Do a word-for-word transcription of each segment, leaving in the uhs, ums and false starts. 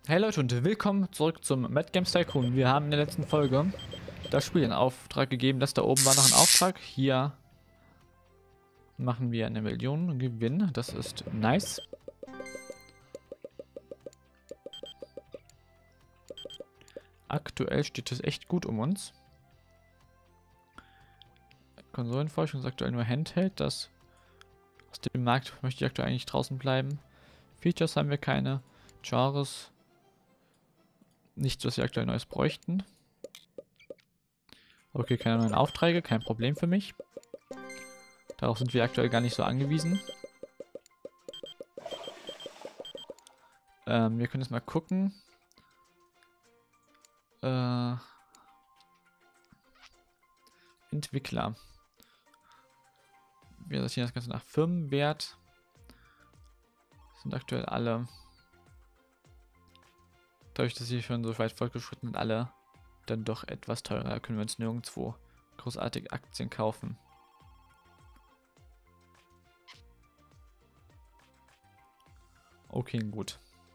Hey Leute und willkommen zurück zum Mad Games Tycoon. Wir haben in der letzten Folge das Spiel in Auftrag gegeben. Das da oben war noch ein Auftrag. Hier machen wir eine Million Gewinn. Das ist nice. Aktuell steht es echt gut um uns. Konsolenforschung ist aktuell nur Handheld. Das aus dem Markt möchte ich aktuell eigentlich draußen bleiben. Features haben wir keine. Genres. Nichts, was wir aktuell Neues bräuchten. Okay, keine neuen Aufträge, kein Problem für mich. Darauf sind wir aktuell gar nicht so angewiesen. Ähm, wir können jetzt mal gucken. Äh, Entwickler. Wir sortieren das Ganze nach Firmenwert. Sind aktuell alle. Dadurch, dass sie schon so weit fortgeschritten sind, alle dann doch etwas teurer. Da können wir uns nirgendwo großartig Aktien kaufen. Okay, gut.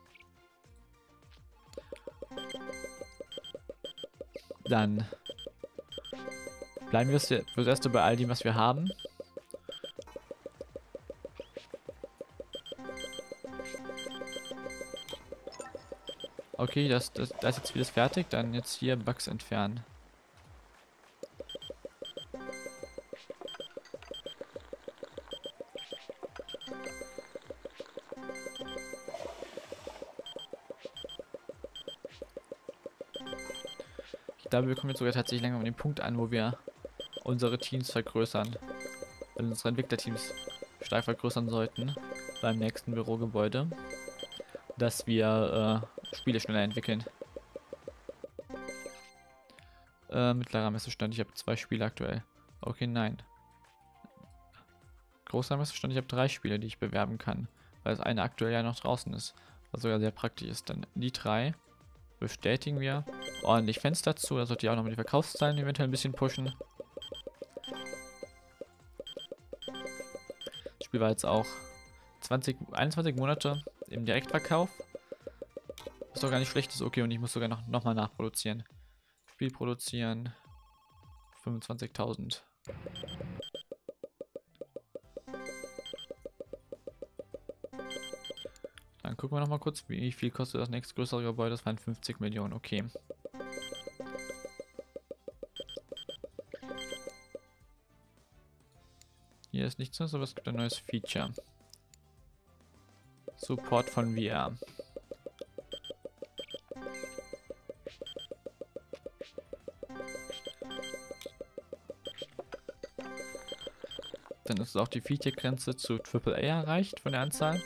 Dann bleiben wir fürs Erste bei all dem, was wir haben. Okay, das, das, das ist jetzt vieles fertig. Dann jetzt hier Bugs entfernen. Ich glaube, wir kommen jetzt sogar tatsächlich langsam an den Punkt an, wo wir unsere Teams vergrößern. Also unsere Entwicklerteams stark vergrößern sollten beim nächsten Bürogebäude. Dass wir äh, Spiele schneller entwickeln. Äh, mittlerer Messestand, ich habe zwei Spiele aktuell. Okay, nein. Großer Messestand, ich habe drei Spiele, die ich bewerben kann. Weil das eine aktuell ja noch draußen ist. Was sogar sehr praktisch ist. Dann die drei bestätigen wir. Ordentlich Fenster dazu, da sollte ich auch noch mit den Verkaufszahlen eventuell ein bisschen pushen. Das Spiel war jetzt auch zwanzig, einundzwanzig Monate im Direktverkauf. Was doch gar nicht schlecht ist, okay, und ich muss sogar noch, noch mal nachproduzieren. Spiel produzieren. fünfundzwanzigtausend. Dann gucken wir noch mal kurz, wie viel kostet das nächste größere Gebäude. Das waren fünfzig Millionen, okay. Hier ist nichts mehr, aber es gibt ein neues Feature. Support von V R. Dann ist auch die Feature-Grenze zu Triple A erreicht von der Anzahl.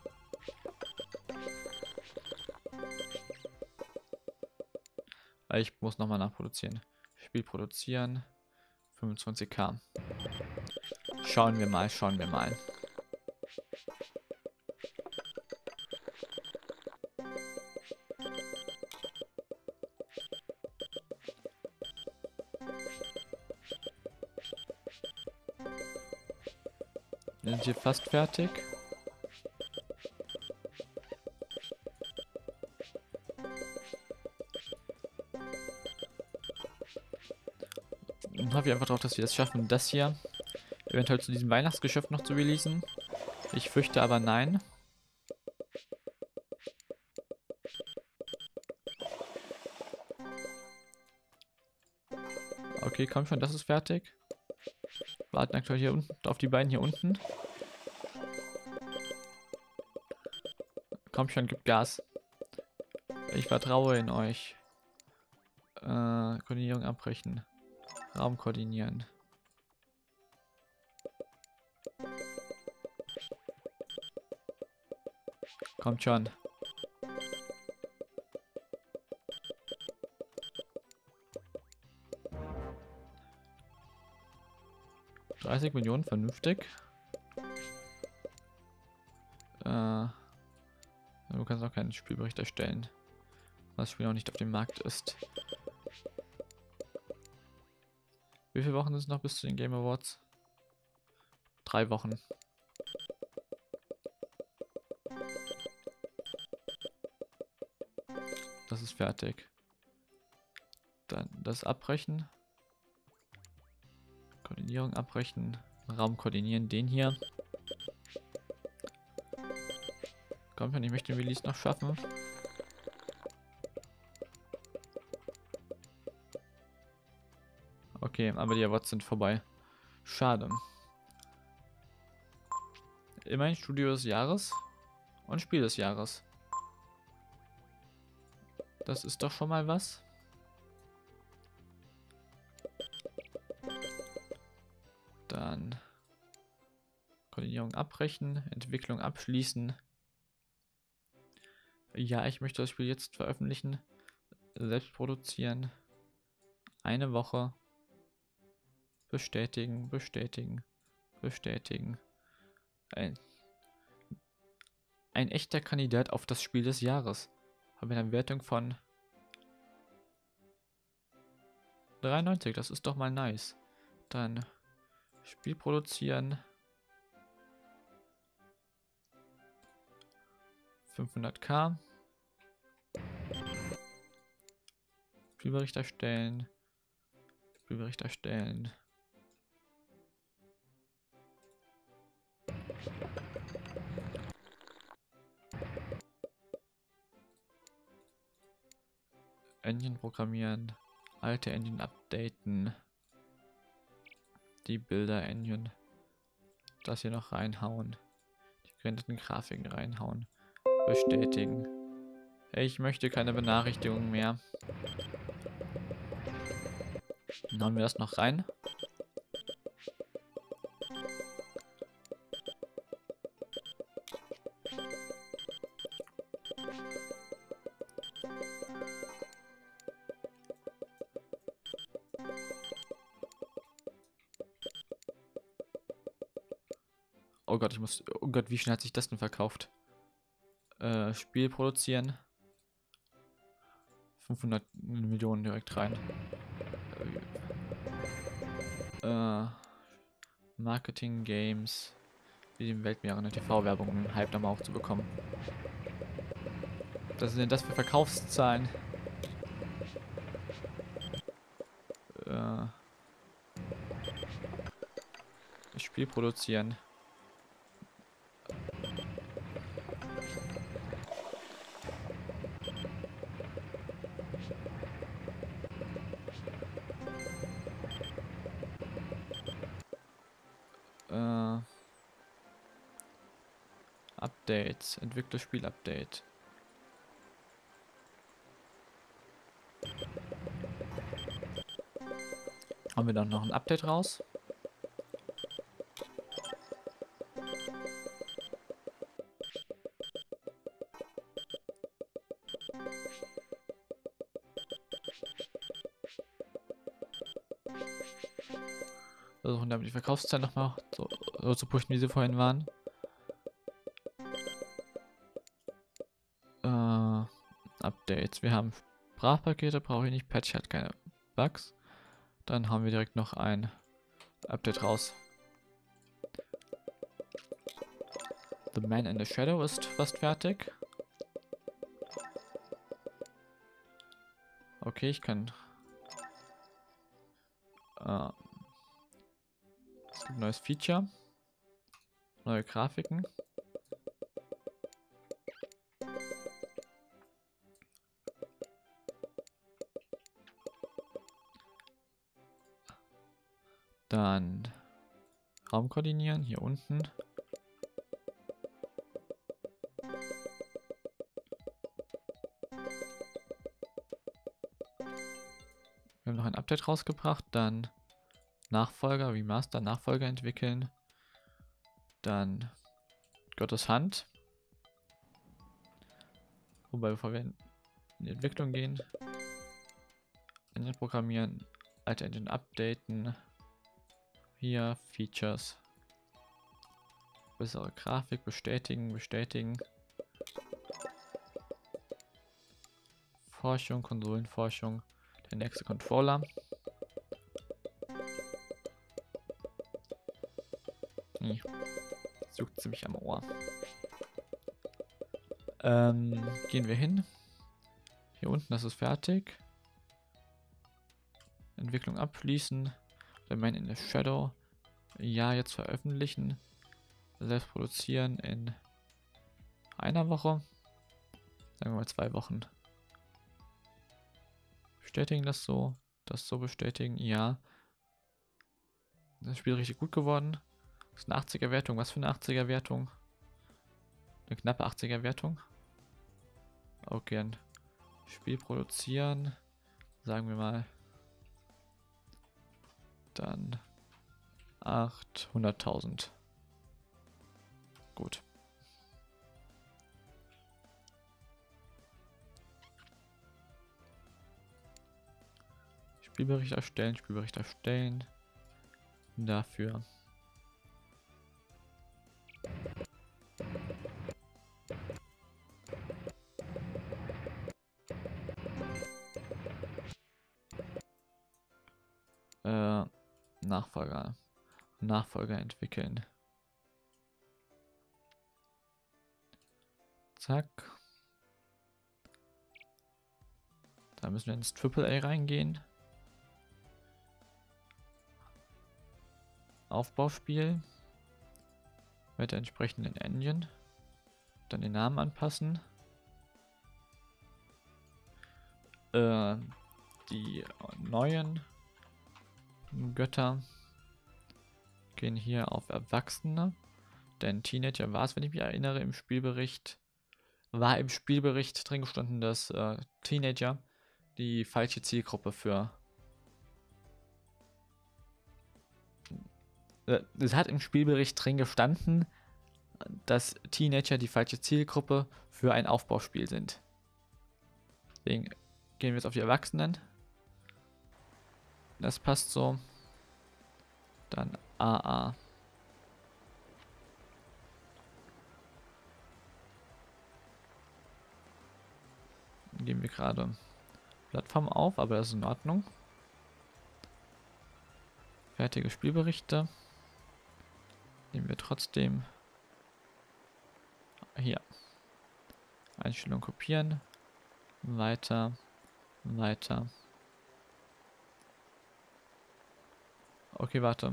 Ich muss nochmal nachproduzieren. Spiel produzieren. fünfundzwanzigtausend. Schauen wir mal, schauen wir mal. Wir sind hier fast fertig. Dann hoffe ich einfach darauf, dass wir es schaffen, das hier eventuell zu diesem Weihnachtsgeschäft noch zu releasen. Ich fürchte aber nein. Okay, komm schon, das ist fertig. Warten aktuell hier unten auf die beiden hier unten. Komm schon, gib Gas. Ich vertraue in euch. Äh, Koordinierung abbrechen. Raum koordinieren. Kommt schon. dreißig Millionen, vernünftig. Äh, du kannst auch keinen Spielbericht erstellen. Was das Spiel noch nicht auf dem Markt ist. Wie viele Wochen sind es noch bis zu den Game Awards? Drei Wochen. Das ist fertig. Dann das abbrechen. Koordinierung abbrechen. Raum koordinieren, den hier. Kommt, wenn ich möchte den Release noch schaffen. Okay, aber die Awards sind vorbei. Schade. Immerhin Studio des Jahres und Spiel des Jahres. Das ist doch schon mal was. Dann Koordinierung abbrechen, Entwicklung abschließen. Ja, ich möchte das Spiel jetzt veröffentlichen. Selbst produzieren. Eine Woche. Bestätigen, bestätigen, bestätigen. Ein, ein echter Kandidat auf das Spiel des Jahres. Haben wir eine Wertung von dreiundneunzig, das ist doch mal nice. Dann Spiel produzieren. fünfhunderttausend. Spielbericht erstellen. Spielbericht erstellen. Engine programmieren. Alte Engine updaten. Die Bilder Engine. Das hier noch reinhauen. Die gerenderten Grafiken reinhauen. Bestätigen. Ich möchte keine Benachrichtigungen mehr. Dann haben wir das noch rein. Oh Gott, ich muss... Oh Gott, wie schnell hat sich das denn verkauft? Äh, Spiel produzieren. fünfhundert Millionen direkt rein. Äh, Marketing, Games. Wie dem Weltmeer eine T V-Werbung, um den Hype nochmal aufzubekommen. Was sind denn das für Verkaufszahlen? Äh, Spiel produzieren. Äh, Updates, Entwicklerspiel-Update. Haben wir dann noch ein Update raus? Versuchen damit die Verkaufszahlen nochmal so, so zu pushen, wie sie vorhin waren. Äh, Updates. Wir haben Sprachpakete, brauche ich nicht. Patch hat keine Bugs. Dann haben wir direkt noch ein Update raus. The Man in the Shadow ist fast fertig. Okay, ich kann... Äh, es gibt ein neues Feature. Neue Grafiken. Dann Raum koordinieren, hier unten. Wir haben noch ein Update rausgebracht, dann Nachfolger, Remaster, Nachfolger entwickeln. Dann Gottes Hand. Wobei, bevor wir in die Entwicklung gehen, Engine programmieren, alte Engine updaten. Hier Features. Bessere Grafik, bestätigen, bestätigen. Forschung, Konsolenforschung. Der nächste Controller. Hm. Juckt ziemlich am Ohr. Ähm, gehen wir hin. Hier unten, das ist fertig. Entwicklung abschließen. Dann in the Shadow. Ja, jetzt veröffentlichen. Selbst produzieren in einer Woche. Sagen wir mal zwei Wochen. Bestätigen das so. Das so bestätigen. Ja. Das Spiel ist richtig gut geworden. Das ist eine achtziger Wertung. Was für eine achtziger Wertung? Eine knappe achtziger Wertung. Okay, dann Spiel produzieren. Sagen wir mal. Dann achthunderttausend. Gut. Spielbericht erstellen, Spielbericht erstellen. Dafür. Äh, Nachfolger. Nachfolger entwickeln. Zack. Da müssen wir ins Triple A reingehen. Aufbauspiel. Mit der entsprechenden Engine. Dann den Namen anpassen. Äh, die neuen Götter gehen hier auf Erwachsene. Denn Teenager war es, wenn ich mich erinnere, im Spielbericht. War im Spielbericht drin gestanden, dass äh, Teenager die falsche Zielgruppe für. Äh, es hat im Spielbericht drin gestanden, dass Teenager die falsche Zielgruppe für ein Aufbauspiel sind. Deswegen gehen wir jetzt auf die Erwachsenen. Das passt so. Dann A A. Dann geben wir gerade Plattform auf, aber das ist in Ordnung. Fertige Spielberichte. Nehmen wir trotzdem hier. Einstellung kopieren. Weiter. Weiter. Okay, warte.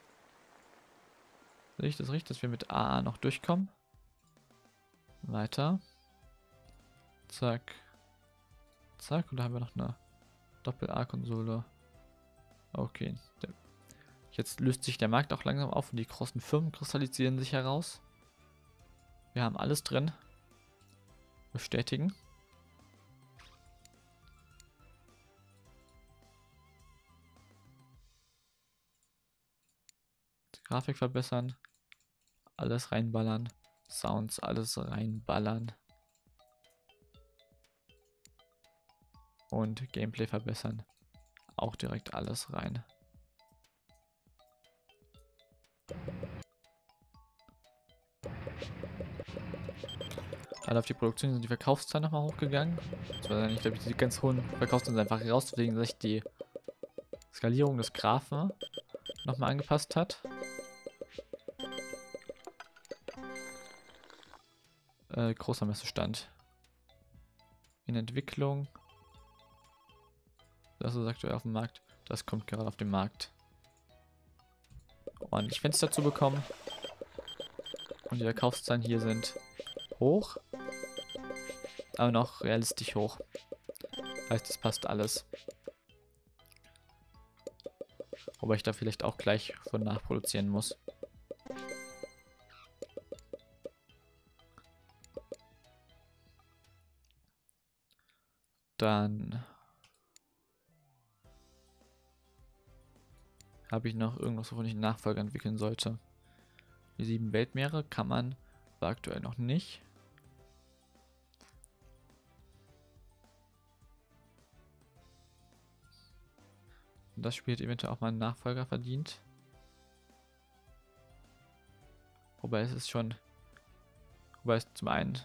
Sehe ich das richtig, dass wir mit A A noch durchkommen? Weiter. Zack. Zack. Und da haben wir noch eine Doppel-A-Konsole. Okay. Jetzt löst sich der Markt auch langsam auf und die großen Firmen kristallisieren sich heraus. Wir haben alles drin. Bestätigen. Die Grafik verbessern. Alles reinballern. Sounds, alles reinballern. Und Gameplay verbessern. Auch direkt alles rein. Alle auf die Produktion sind die Verkaufszahlen nochmal hochgegangen. Das war dann, ich glaube, die ganz hohen Verkaufszahlen sind einfach raus, weswegen sich die Skalierung des Graphen nochmal angepasst hat. Äh, großer Messestand. In Entwicklung. Das ist aktuell auf dem Markt. Das kommt gerade auf den Markt. Ordentlich Fenster zu bekommen. Und die Verkaufszahlen hier sind hoch. Aber noch realistisch hoch. Heißt, es passt alles. Wobei ich da vielleicht auch gleich von nachproduzieren muss. Dann habe ich noch irgendwas, wovon ich einen Nachfolger entwickeln sollte. Die sieben Weltmeere kann man aber aktuell noch nicht. Das Spiel hat eventuell auch mal einen Nachfolger verdient. Wobei es ist schon... Wobei es zum einen...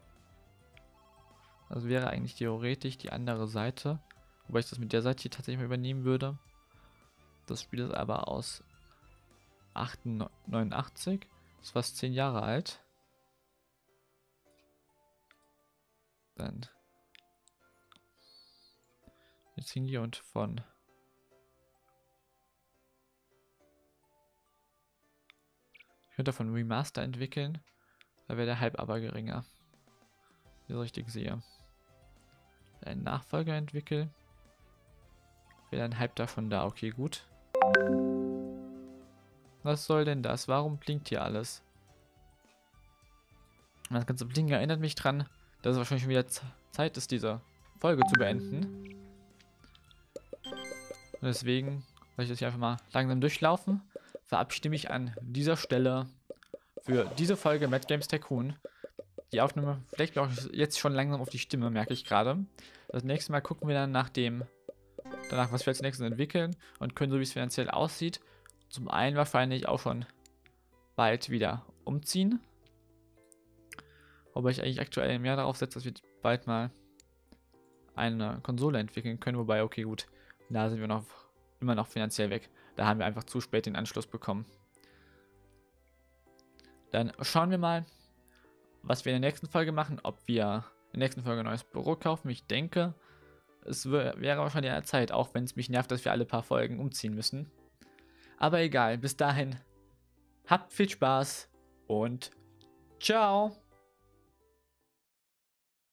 Also wäre eigentlich theoretisch die andere Seite. Wobei ich das mit der Seite hier tatsächlich mal übernehmen würde. Das Spiel ist aber aus neunundachtzig. Ist fast zehn Jahre alt. Dann Jetzt hingehe und von ich könnte von Remaster entwickeln, da wäre der Hype aber geringer. Wenn ich das richtig sehe. Einen Nachfolger entwickeln, wäre ein Hype davon da. Okay, gut. Was soll denn das? Warum blinkt hier alles? Das ganze Blinken erinnert mich dran, dass es wahrscheinlich schon wieder Zeit ist, diese Folge zu beenden. Und deswegen soll ich das hier einfach mal langsam durchlaufen. Verabschiede mich an dieser Stelle für diese Folge Mad Games Tycoon. Die Aufnahme, vielleicht bin ich jetzt schon langsam auf die Stimme, merke ich gerade. Das nächste Mal gucken wir dann nach dem, danach, was wir als nächstes entwickeln und können, so wie es finanziell aussieht, zum einen wahrscheinlich auch schon bald wieder umziehen. Wobei ich eigentlich aktuell mehr darauf setze, dass wir bald mal eine Konsole entwickeln können. Wobei, okay, gut, da sind wir noch immer noch finanziell weg. Da haben wir einfach zu spät den Anschluss bekommen. Dann schauen wir mal, was wir in der nächsten Folge machen. Ob wir in der nächsten Folge ein neues Büro kaufen. Ich denke, es wäre wahrscheinlich an der Zeit, auch wenn es mich nervt, dass wir alle paar Folgen umziehen müssen. Aber egal, bis dahin, habt viel Spaß und ciao!